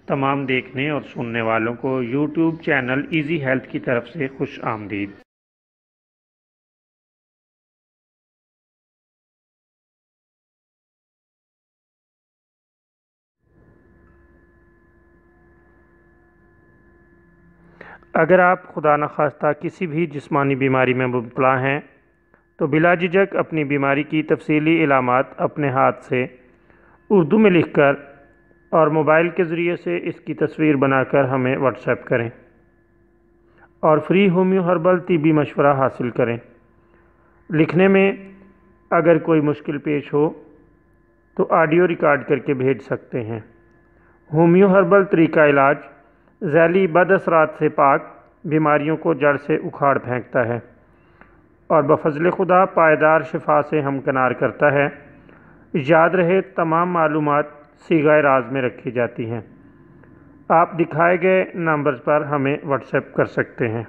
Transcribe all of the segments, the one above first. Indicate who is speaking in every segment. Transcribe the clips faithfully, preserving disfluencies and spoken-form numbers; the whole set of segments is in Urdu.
Speaker 1: تمام دیکھنے اور سننے والوں کو یوٹیوب چینل ایزی ہیلتھ کی طرف سے خوش آمدید۔ اگر آپ خدا نخواستہ کسی بھی جسمانی بیماری میں مبتلا ہیں تو بلا جھجک اپنی بیماری کی تفصیلی علامات اپنے ہاتھ سے اردو میں لکھ کر اور موبائل کے ذریعے سے اس کی تصویر بنا کر ہمیں واٹس ایپ کریں اور فری ہومیو ہربل طبی مشورہ حاصل کریں۔ لکھنے میں اگر کوئی مشکل پیش ہو تو آڈیو ریکارڈ کر کے بھیج سکتے ہیں۔ ہومیو ہربل طریقہ علاج ذیلی بد اثرات سے پاک بیماریوں کو جڑ سے اکھاڑ پھینکتا ہے اور بفضل خدا پائیدار شفا سے ہمکنار کرتا ہے۔ یاد رہے تمام معلومات صیغہ راز میں رکھی جاتی ہیں۔ آپ دکھائے گئے نمبرز پر ہمیں واٹس ایپ کر سکتے ہیں۔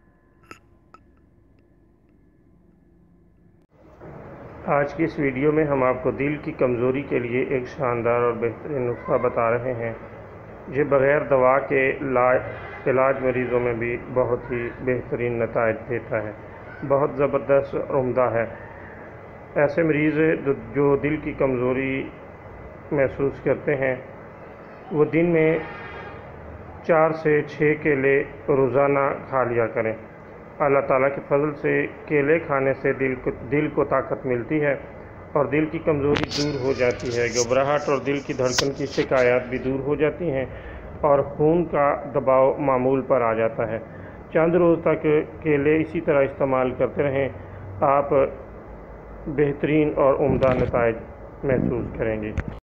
Speaker 1: آج کی اس ویڈیو میں ہم آپ کو دل کی کمزوری کے لیے ایک شاندار اور بہترین نسخہ بتا رہے ہیں جو بغیر دوا کے علاج مریضوں میں بھی بہت ہی بہترین نتائج دیتا ہے، بہت زبردست اور عمدہ ہے۔ ایسے مریض جو دل کی کمزوری محسوس کرتے ہیں وہ دن میں چار سے چھ کیلے روزانہ کھا لیا کریں۔ اللہ تعالیٰ کے فضل سے کیلے کھانے سے دل کو دل کو طاقت ملتی ہے اور دل کی کمزوری دور ہو جاتی ہے، گھبراہٹ اور دل کی دھڑکن کی شکایات بھی دور ہو جاتی ہیں اور خون کا دباؤ معمول پر آ جاتا ہے۔ چند روز تک کیلے اسی طرح استعمال کرتے رہیں، آپ بہترین اور عمدہ نتائج محسوس کریں گے۔